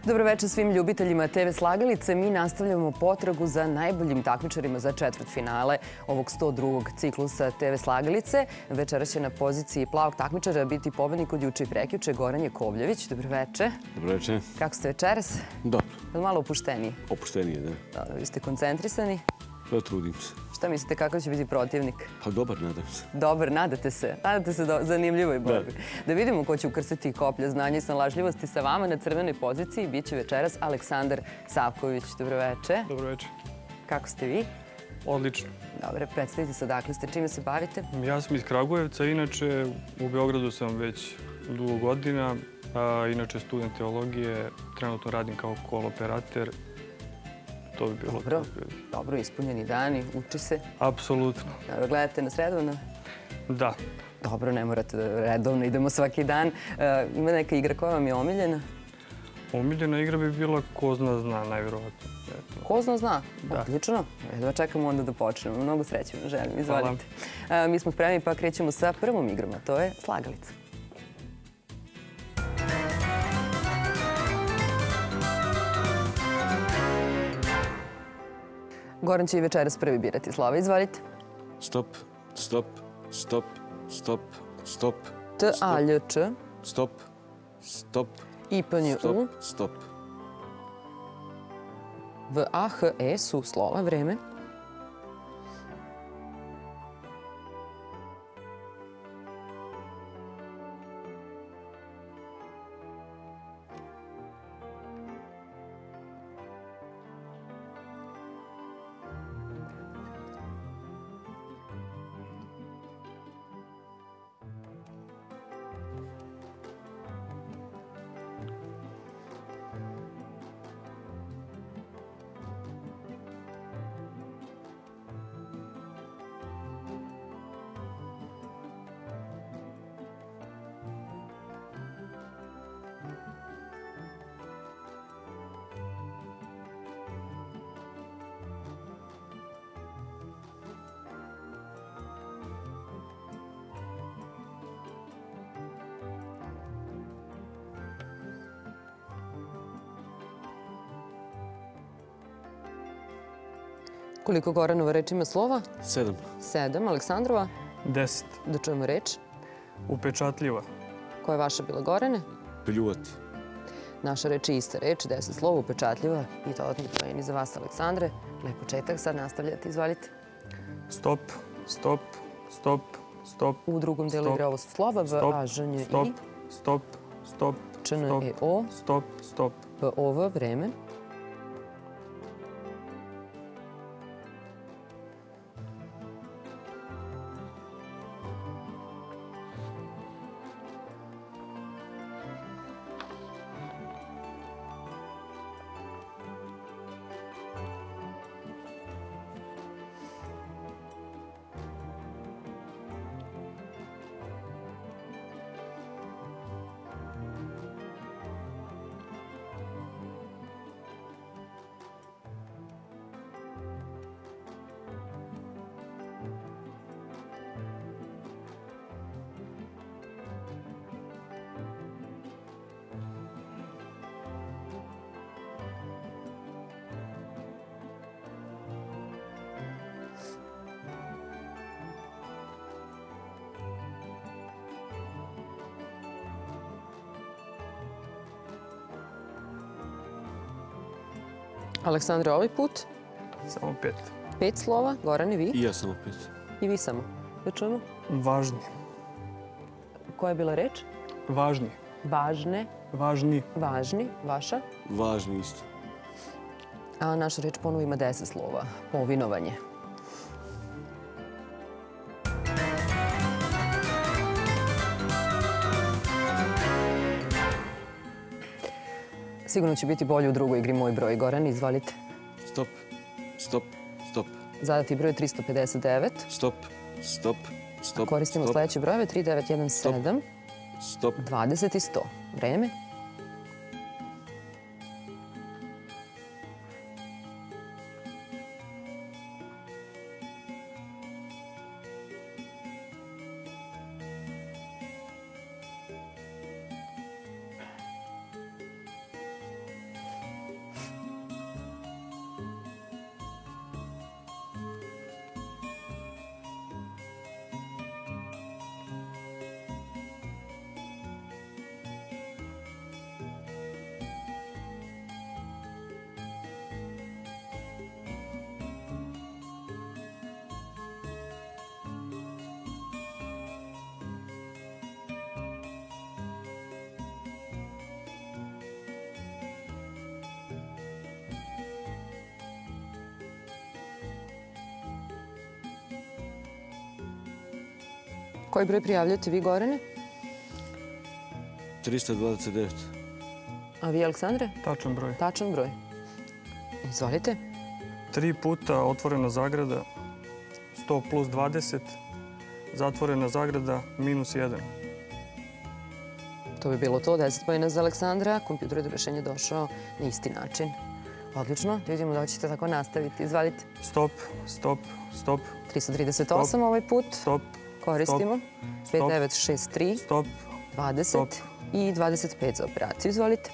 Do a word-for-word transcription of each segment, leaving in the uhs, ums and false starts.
Dobro večer svim ljubiteljima te ve slagalice. Mi nastavljamo potragu za najboljim takmičarima za četvrtfinale ovog sto drugog ciklusa te ve slagalice. Večeras će na poziciji plavog takmičara biti pobednik od juče i prekjuče Goran Jakovljević. Dobro večer. Dobro večer. Kako ste večeras? Dobro. Je li malo opušteniji? Opuštenije, da. Dobro, vi ste koncentrisani? Pa trudim se. Šta mislite, kakav će biti protivnik? Pa dobar, nadam se. Dobar, nadate se. Nadate se zanimljivoj borbi. Da vidimo ko će ukrstiti koplja znanja i snalažljivosti sa vama. Na crvenoj poziciji biće večeras Aleksandar Savković. Dobro večer. Dobro večer. Kako ste vi? Odlično. Dobre, predstavite se odakle ste, čime se bavite? Ja sam iz Kragujevca, inače u Beogradu sam već dugo godina. Inače student teologije, trenutno radim kao koloperater. To bi bilo. Dobro, dobro, ispunjeni dani, uči se. Apsolutno. Gledate nas redovno? Da. Dobro, ne morate redovno, idemo svaki dan. Ima neka igra koja vam je omiljena? Omiljena igra bi bila Ko zna zna, najvjerovatno. Ko zna zna? Da. Odlično. Jedva čekamo onda da počnemo. Mnogo sreće vam želim. Izvolite. Mi smo spremni pa krećemo sa prvom igrom, a to je slagalica. Goran će i večeras prvi birati slova. Izvolite. Stop, stop, stop, stop, stop. T, A, L, Č. Stop, stop, I, P, N, U. stop, stop. V, A, H, E su slova. Vreme. Koliko Goranova reč ima slova? Sedam. Sedam. Aleksandrova? Deset. Da čujemo reč. Upečatljiva. Koja je vaša bila, Gorane? Pljuvati. Naša reč je ista reč, deset slova, upečatljiva i dodatni poeni za vas, Aleksandre. Lep početak, sad nastavljate, izvolite. Stop, stop, stop, stop. U drugom delu igre ovo su slova, V, A, Ž, Nj, I. Stop, stop, stop, Č, N, E, O. Stop, stop. P, O, V, vreme. Aleksandre, ovaj put? Samo pet. Pet slova. Goran, i vi? I ja samo pet. I vi samo. Da čujemo. Važni. Koja je bila reč? Važni. Važne. Važni. Važni. Vaša? Važni isto. A naša reč ponovo ima deset slova. Povinovanje. Sigurno će biti bolje u drugoj igri Moj broj. Goran, izvolite. Stop, stop, stop. Zadati broj je tristo pedeset devet. Stop, stop, stop. Koristimo sledeće brojeve. tri devet jedan sedam. Stop. dvadeset i sto. Vreme. Koji broj prijavljujete vi, Gorane? trista dvadeset devet. A vi, Aleksandre? Tačan broj. Tačan broj. Izvolite. Tri puta otvorena zagrada, sto plus dvadeset, zatvorena zagrada, minus jedan. To bi bilo to, deset pojena za Aleksandra. Kompjuter je do rešenja došao na isti način. Odlično, da vidimo da ćete tako nastaviti. Izvalite. Stop, stop, stop, tristo trideset osam ovaj put. stop, Koristimo. pet devet šest tri, stop, dvadeset stop. i dvadeset pet za operaciju. Izvolite.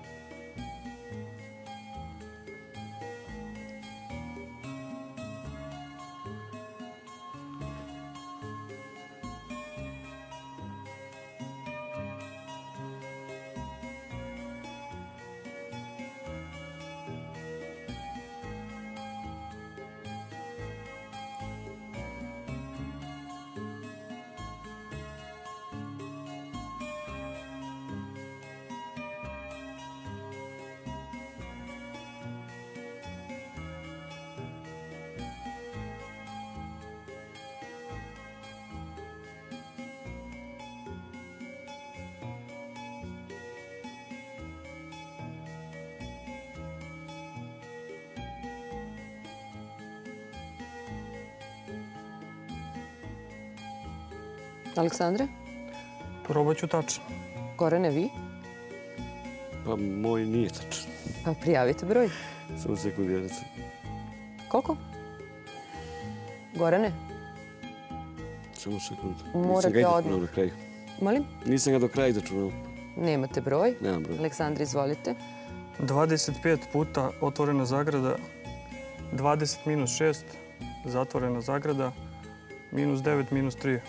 Aleksandre? Probat ću tačno. Gorane, vi? Pa moj nije tačan. Pa prijavite broj. Samo sekundirac. Koliko? Gorane? Samo sekundu. Morate Nisam ga odmah. izračunao na kraju. Molim? Nisam ga do kraja izračunao. Nemate broj. Nemam broj. Aleksandre, izvolite. dvadeset pet puta otvorena zagrada, dvadeset minus šest, zatvorena zagrada, minus devet, minus tri.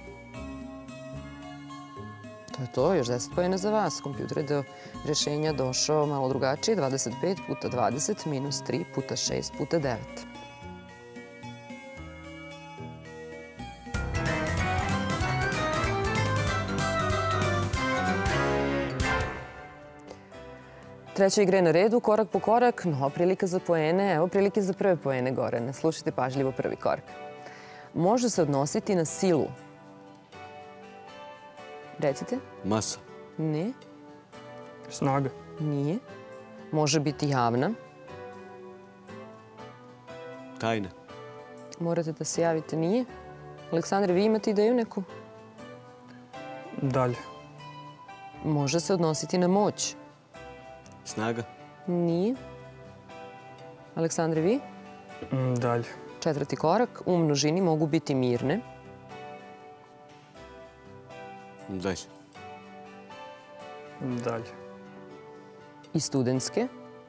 To je to, još deset pojena za vas. Kompjuter je do rešenja došao malo drugačije. dvadeset pet puta dvadeset minus tri puta šest puta devet. Treća igra je na redu, korak po korak, nova prilika za poene. Evo prilike za prve poene, Gorane. Slušajte pažljivo prvi korak. Može se odnositi na silu. Recite. Masa. Ne. Snaga. Nije. Može biti javna. Tajna. Morate da se javite. Nije. Aleksandre, vi imate ideju neku? Dalje. Može se odnositi na moć. Snaga. Nije. Aleksandre, vi? Mm, Dalje. Četvrti korak. U množini mogu biti mirne. Dalje. Dalje. I studentske.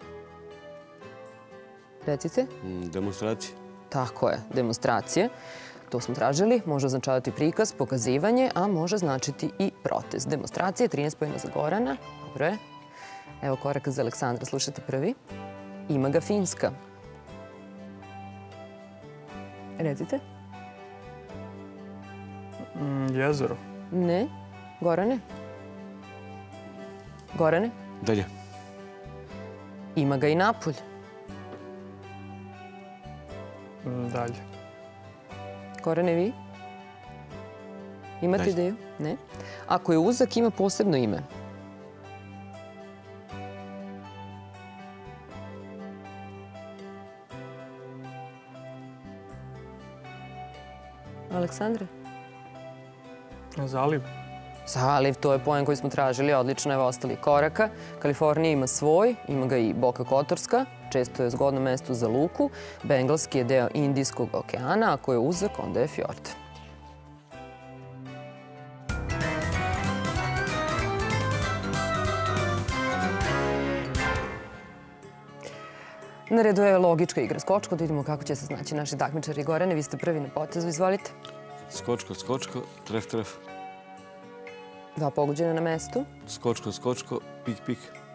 Recite. Mm, Demonstracija. Tako je. Demonstracije. To smo tražili. Može označavati prikaz, pokazivanje, a može značiti i protest. Demonstracije, trinaest pojena za Gorana. Dobro je. Evo koraka za Aleksandra. Slušajte prvi. Ima ga Finska. Recite. Mm, Jezero. Ne. Gorane? Gorane? Dalje. Ima ga i Napulj. Mm, Dalje. Gorane, vi? Imate Dalje. ideju? Ne. Ako je uzak, ima posebno ime. Aleksandre? Zaliv. Zaliv, to je poen koji smo tražili. Odlično, evo ostali koraka. Kalifornija ima svoj, ima ga i Boka Kotorska. Često je zgodno mesto za luku. Bengalski je deo Indijskog okeana. Ako je uzak, onda je fjord. Na redu je logička igra skočko. Da vidimo kako će se snaći naši takmičari. Gorane, vi ste prvi na potezu. Izvolite. Skočko, skočko, tref, tref. Dva pogođena na mestu. Skočko, skočko, pik, pik.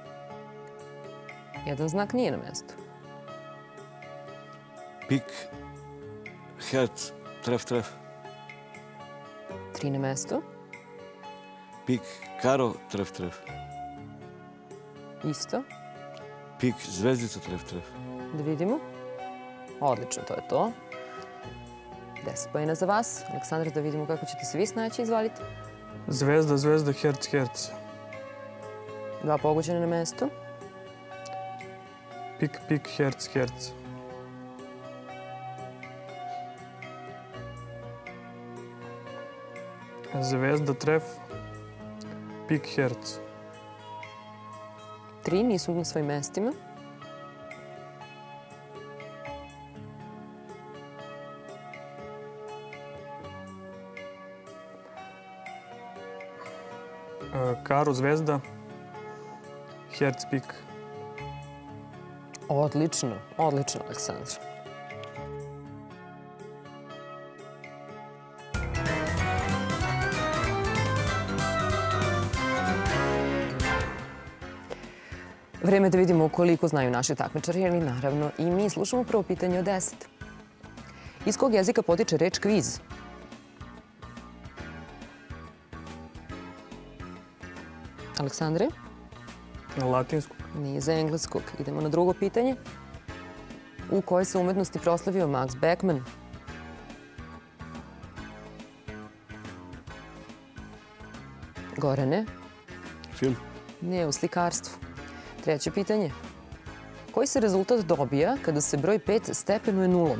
Jedan znak nije na mestu. Pik, herc, tref, tref. Tri na mestu. Pik, karo, tref, tref. Isto. Pik, zvezdica, tref, tref. Da vidimo. Odlično, to je to. deset poena za vas. Aleksandra, da vidimo kako ćete se vi snaći. Izvalite. Zvezda, zvezda, herc, herc. Dva pogođena na mestu. Pik, pik, herc, herc. Zvezda, tref. Pik, herc. Tri nisu na svojim mestima. Karo, zvezda. Herc, pik. Odlično, odlično, Aleksandra. Vreme da vidimo koliko znaju naši takmičari, ali naravno i mi. Slušamo prvo pitanje od deset. Iz kog jezika potiče reč kviz? Aleksandre? Na latinsku. Nije za engleskog. Idemo na drugo pitanje. U kojoj se umetnosti proslavio Max Beckman? Gorane? Film. Nije u slikarstvu. Treće pitanje. Koji se rezultat dobija kada se broj pet stepenuje nulom?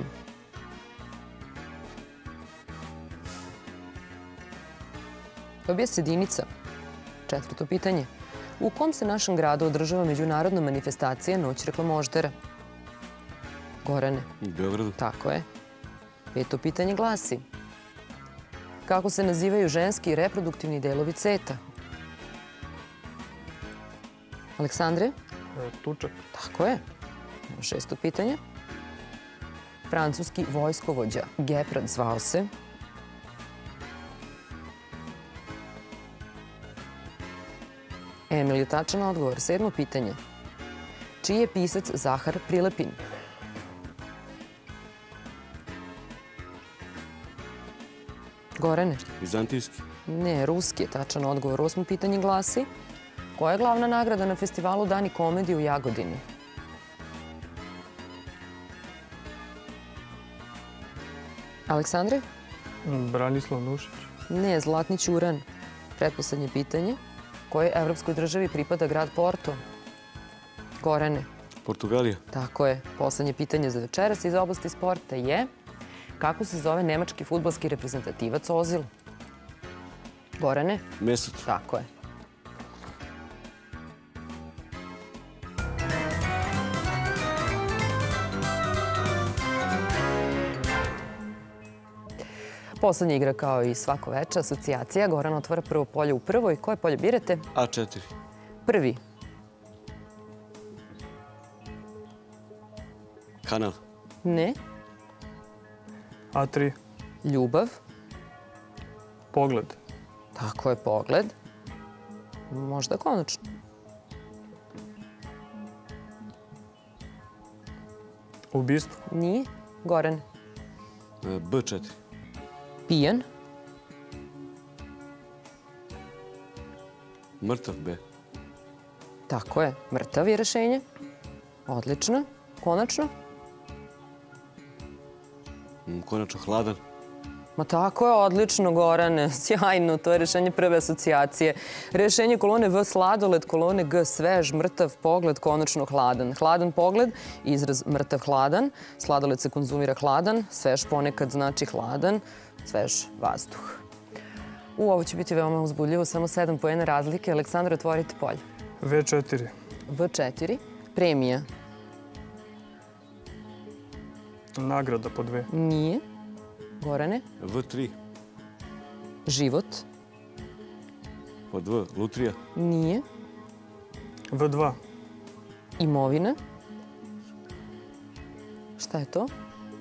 Dobija se jedinica. Četvrto pitanje. U kom se našem gradu održava međunarodna manifestacija Noć reklamoždera? Gorane. U Beogradu. Tako je. Peto pitanje glasi. Kako se nazivaju ženski i reproduktivni delovi ceta? Aleksandre? Tučak. Tako je. Šesto pitanje. Francuski vojskovođa Geprad zvao se? Emil je tačan odgovor. Sedmo pitanje. Čiji je pisac Zahar Prilepin? Gorane? Vizantijski. Ne, ruski je tačan odgovor. Osmo pitanje glasi. Koja je glavna nagrada na festivalu Dani komedije u Jagodini? Aleksandre? Branislav Nušić. Ne, Zlatni Ćuran. Pretposlednje pitanje. Kojoj evropskoj državi pripada grad Porto? Gorane. Portugalija. Tako je. Poslednje pitanje za večeras iz oblasti sporta je kako se zove nemački fudbalski reprezentativac Ozil? Gorane. Mesut. Tako je. Poslednja igra kao i svako veče, asocijacija. Goran otvara prvo polje u prvoj. Koje polje birate? A četiri. Prvi. Kanal. Ne. A tri. Ljubav. Pogled. Tako je, pogled. Možda konačno. Ubistvo. Nije. Goran. B četiri. Pijan. Mrtav B. Tako je. Mrtav je rešenje. Odlično. Konačno. Konačno hladan. Ma tako je, odlično, Gorane. Sjajno, to je rešenje prve asocijacije. Rešenje kolone V sladoled, kolone G svež, mrtav pogled, konačno hladan. Hladan pogled, izraz mrtav hladan. Sladoled se konzumira hladan, svež ponekad znači hladan, svež vazduh. U, ovo će biti veoma uzbudljivo, samo sedam poena razlike. Aleksandra, otvorite polje. V četiri. V četiri. Premija. Nagrada po dve. Nije. Gorane. V tri. Život. Po dva. Lutrija. Nije. V dva. Imovina. Šta je to?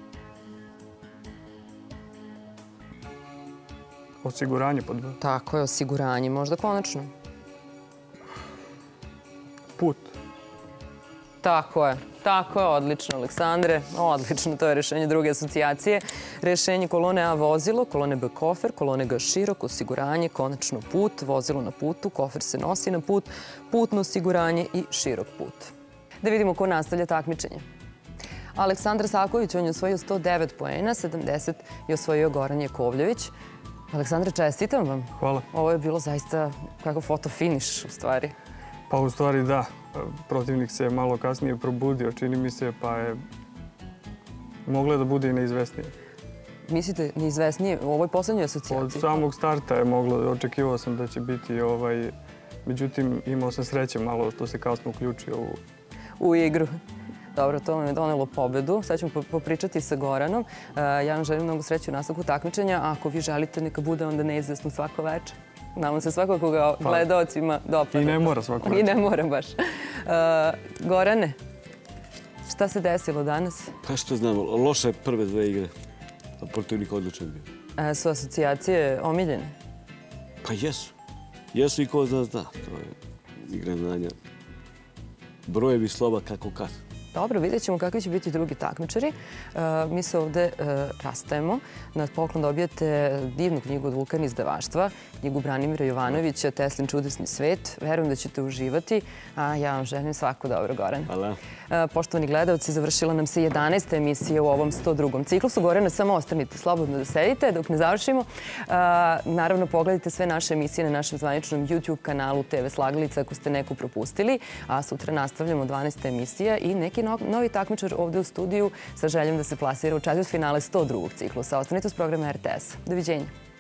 Osiguranje po dva. Tako je, osiguranje. Možda konačno. Put. Tako je. Tako je, odlično, Aleksandre. Odlično, to je rešenje druge asocijacije. Rešenje kolone A vozilo, kolone B kofer, kolone G širok, osiguranje, konačno put, vozilo na putu, kofer se nosi na put, putno osiguranje i širok put. Da vidimo ko nastavlja takmičenje. Aleksandar Saković, on je osvojio sto devet poena, sedamdeset je osvojio Goran Jakovljević. Aleksandre, čestitam vam. Hvala. Ovo je bilo zaista kako fotofiniš u stvari. Pa u stvari da. Protivnik se je malo kasnije probudio, čini mi se, pa je moglo da bude i neizvesnije. Mislite, neizvesnije u ovoj poslednjoj asocijaciji? Od samog starta je moglo, očekivao sam da će biti ovaj... Međutim, imao sam sreće malo što se kasno uključio u... U igru. Dobro, to vam je donelo pobedu. Sad ćemo popričati sa Goranom. Ja vam želim mnogo sreće u nastavku takmičenja. Ako vi želite, neka bude onda neizvesno svako večer. Nadam se svako koga gledaocima dopada. I ne mora svako večer. I ne mora baš. Gorane, šta se desilo danas? Pa što znam, loše prve dve igre. A protivnik odličan bio. Su asocijacije omiljene? Pa jesu. Jesu i ko zna zna. To je igra znanja. Brojevi slova kako kad. Dobro, vidjet ćemo kakvi će biti drugi takmičari. Mi se ovde rastajemo. Na poklon dobijate divnu knjigu od Vulkan izdavaštva, knjigu Branimira Jovanovića, Teslin čudesni svet. Verujem da ćete uživati, a ja vam želim svako dobro, Goran. Hvala. Poštovani gledalci, završila nam se jedanaesta emisija u ovom sto drugom ciklusu. Gorane, samo ostanite slobodno da sedite dok ne završimo. Naravno, pogledajte sve naše emisije na našem zvaničnom YouTube kanalu T V Slagalica ako ste neku propustili. A sutra nastavljamo dvanaesta emisija i neki novi takmičar ovde u studiju sa željom da se plasira u četvrtfinale sto drugog ciklusa. Ostanite uz programa R T S. Doviđenja.